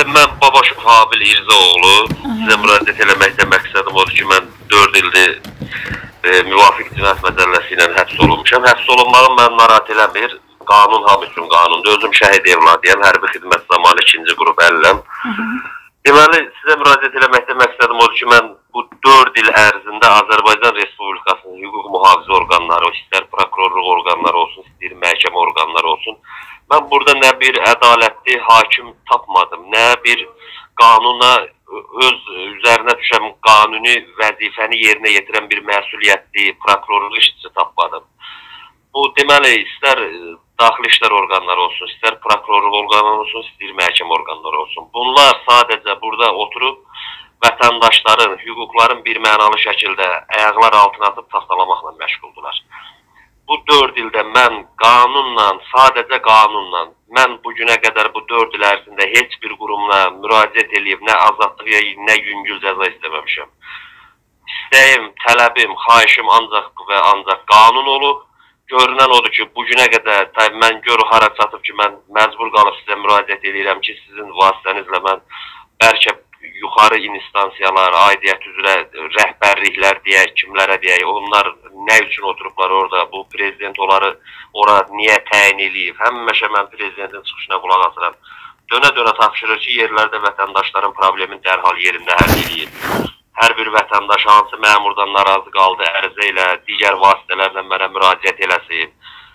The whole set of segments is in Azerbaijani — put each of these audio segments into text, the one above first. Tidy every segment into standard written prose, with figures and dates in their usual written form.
Mən Babaşov Habil İrzaoğlu, sizə müraciət eləməkdə məqsədim odur ki, mən 4 ildir müvafiq cinayət məcəlləsi ilə həbs olunmuşam. Həbs olunmağım mən narahat eləmir. Qanun hamı üçün qanundur. Özüm şəhid evladıyam, hərbi xidmət zamanı 2-ci qrup 50-əm. Deməli, sizə müraciət eləməkdə məqsədim odur ki, mən bu 4 il ərzində Azərbaycan Respublikasının hüquq mühafizə orqanları, istər prokurorluq orqanları olsun, istər məhkəmə orqanları olsun, mən burada nə bir ədalətli hakim tapmadım, nə bir qanuna öz üzərinə düşən qanuni vəzifəni yerinə yetirən bir məsuliyyətli prokurorluq işçisi tapmadım. Bu deməli, istər daxili işlər orqanları olsun, istər prokurorluq orqanları olsun, istər məhkəmə orqanları olsun. Bunlar sadəcə burada oturub vətəndaşların, hüquqların bir mənalı şəkildə ayaqlar altına atıb taxtalamaqla məşğuldular. Bu 4 ildə mən qanunla, sadəcə qanunla, mən bugünə qədər bu 4 il ərzində heç bir qurumla müraciət edib, nə azadlıq, nə yüngül cəza istəməmişəm. İstəyim, tələbim, xahişim ancaq və ancaq qanun olub. Görünən odur ki, bugünə qədər, mən görü hara çatıb ki, mən məcbur qalıb sizə müraciət edirəm ki, sizin vasitənizlə mən bəlkə yuxarı instansiyalar, aidiyyət üzrə rəhbərliklər deyək, kimlərə deyək, onlar nə üçün oturublar orada, bu prezident onları ora niyə təyin edib, həmişə mən prezidentin çıxışına qulaq asıram. Dönə-dönə tapşırır ki, yerlərdə vətəndaşların problemin dərhal yerində həll edib. Hər bir vətəndaş hansı məmurdan narazı qaldı, ərizə ilə, digər vasitələrlə mənə müraciət eləsin.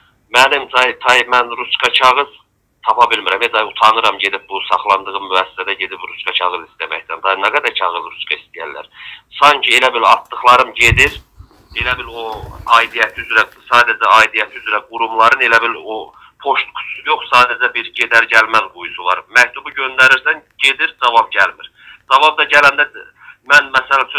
Mən ruçka kağız tapa bilmirəm. Utanıram gedib bu saxlandığım müəssisədə gedib ruçka kağız istəməkdən. Nə qədər kağız ruçka istəyərlər. Sanki elə bil atdıqlarım gedir, elə bil o aidiyyət üzrə, sadəcə aidiyyət üzrə qurumların elə bil o poçt qutusu yox, sadəcə bir gedər gəlməz quyusu var. Məktubu göndərirsən, gedir, cavab gəlmir. Cavab da gələndə mən məsəl üçün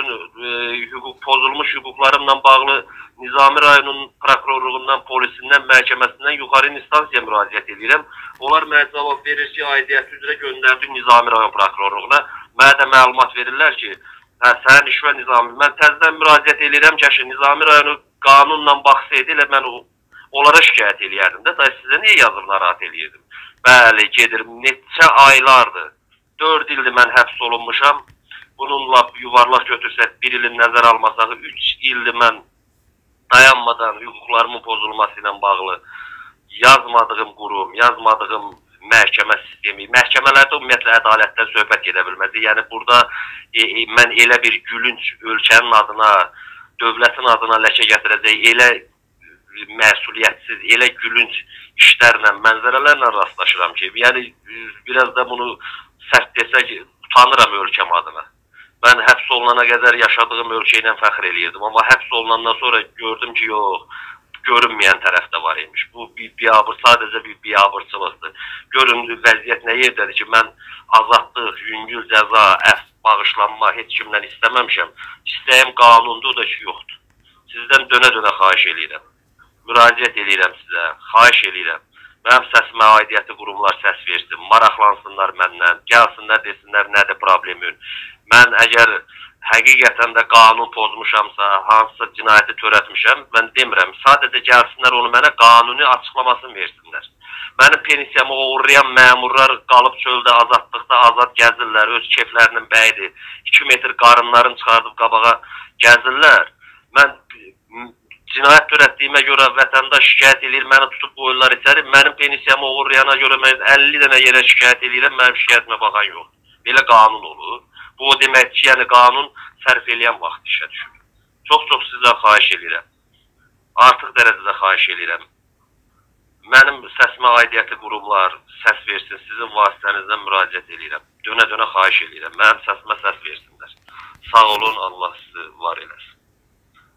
pozulmuş hüquqlarımla bağlı Nizami rayonunun prokurorluğundan, polisindən, məhkəməsindən yuxarı instansiyaya müraciət edirəm. Onlar mənə cavab verir ki, aidiyyət üzrə göndərdik Nizami rayon prokurorluğuna. Mənə də məlumat verirlər ki, sənin iş və Nizami. Mən təzədən müraciət edirəm ki, Nizami rayonu qanunla baxsaydı, elə mən onlara şikayət eləyərdim də. Sizə niyə yazıb narahat eləyirdim? Bəli, gedir, neçə aylardır, 4 ildir mən həbs olunmuşam. Bununla yuvarlaq götürsək, 1 ilin nəzər almasaq, 3 ildir mən dayanmadan hüquqlarımın pozulması ilə bağlı yazmadığım qurum, yazmadığım məhkəmə sistemi, məhkəmələrdə ümumiyyətlə ədalətdən söhbət gedə bilməz. Yəni burada mən elə bir gülünc ölkənin adına, dövlətin adına ləkə gətirəcək, elə məsuliyyətsiz, elə gülünc işlərlə, mənzərələrlə rastlaşıram ki, yəni biraz da bunu sərt desək, utanıram ölkəm adına. Mən həbs olunana qədər yaşadığım ölkə ilə fəxr eləyirdim, amma həbs olunandan sonra gördüm ki, yox, görünməyən tərəfdə var imiş. Bu sadəcə bir biabırçılıqdır. Görün, vəziyyət nə yerdədir ki, mən azadlıq, yüngül cəza, əfv, bağışlanma heç kimdən istəməmişəm. İstəyim qanundur da ki, yoxdur. Sizdən dönə-dönə xahiş eləyirəm. Müraciət eləyirəm sizə, xahiş eləyirəm. Mənim səsimə aidiyyəti qurumlar səs versin, maraqlansınlar məndən, gəlsinlər, desinlər, nədir problemin. Mən əgər həqiqətən də qanun pozmuşamsa, hansısa cinayəti törətmişəm, mən demirəm. Sadəcə gəlsinlər, onu mənə qanuni açıqlamasını versinlər. Mənim pensiyamı uğurlayan məmurlar qalıb çöldə, azadlıqda azad gəzirlər, öz keyflərinin bəyidir. 2 metr qarınlarını çıxardıb qabağa gəzirlər. Mən cinayət törətdiyimə görə vətəndaş şikayət edir, məni tutub qoyurlar içəri. Mənim pensiyamı uğurlayana görə mən 50 dənə yerə şikayət edirəm, mənim şikayətimə baxan yox. Belə qanun olur. Bu o demək ki, yəni qanun sərf eləyən vaxt işə düşür. Çox-çox sizdən xahiş edirəm. Artıq dərəcədə xahiş edirəm. Mənim səsimə aidiyyəti qurumlar səs versin, sizin vasitənizdən müraciət edirəm. Dönə-dönə xahiş edirəm. Mənim səsimə səs versinlər. Sağ olun, Allah sizi var eləsin.